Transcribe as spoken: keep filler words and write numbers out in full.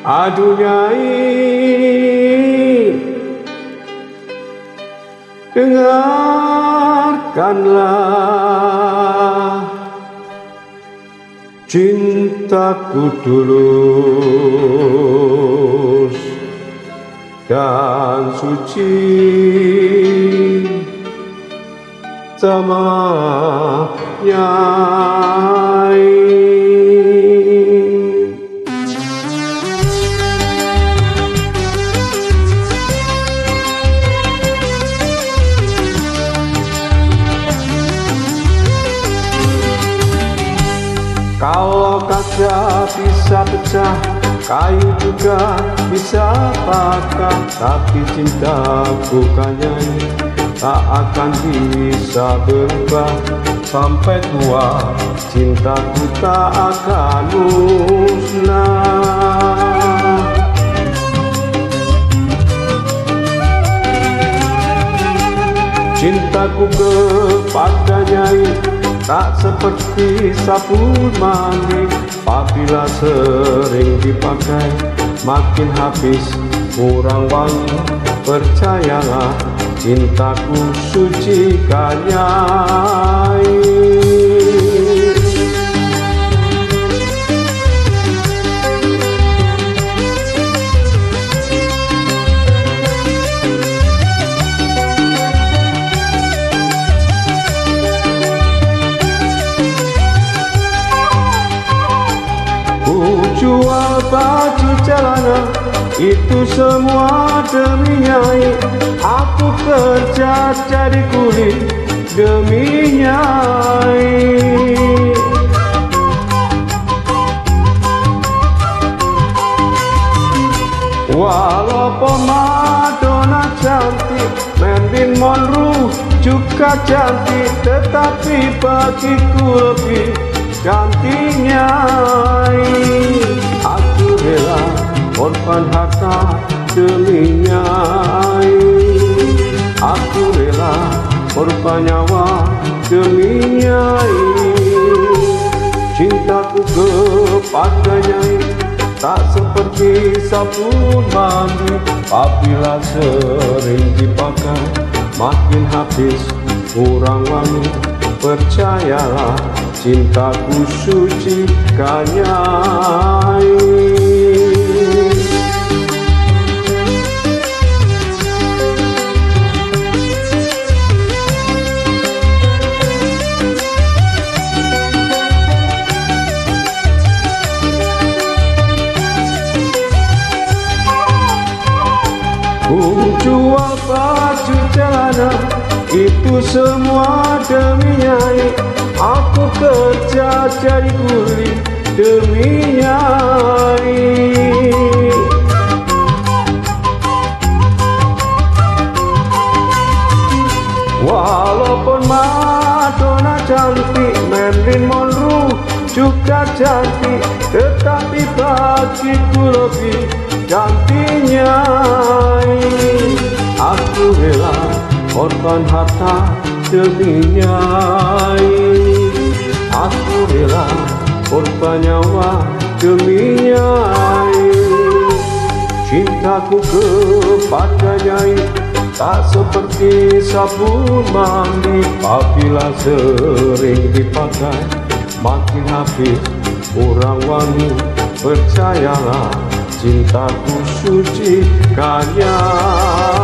Aduh Nyai, dengarkanlah cintaku tulus dan suci sama Nyai. Kalau kaca bisa pecah, kayu juga bisa patah, tapi cintaku kan Nyai tak akan bisa berubah. Sampai tua cintaku tak akan musnah. Cintaku kepada Nyai tak seperti sabun mandi, apabila sering dipakai makin habis kurang wangi. Percayalah cintaku suci kan Nyai. Jual baju celana itu semua demi Nyai. Aku kerja jadi kuli demi Nyai. Walaupun Madonna cantik, Marilyn Monroe juga cantik, tetapi bagiku lebih cantik Nyai. Aku rela korban harta demi Nyai. Aku rela korban nyawa demi Nyai. Cintaku kepada Nyai tak seperti sabun mandi, apabila sering dipakai makin habis kurang wangi. Percayalah cintaku suci kan Nyai. Ku jual baju celana itu semua demi Nyai. Aku kerja jadi kuli demi Nyai. Walaupun Madonna cantik, Marilyn Monroe juga cantik, tetapi bagiku lebih cantik Nyai. Aku rela korban harta demi Nyai. Aku rela korban nyawa demi Nyai. Cintaku kepada Nyai tak seperti sabun mandi, apabila sering dipakai makin habis kurang wangi. Percayalah cintaku suci kan Nyai.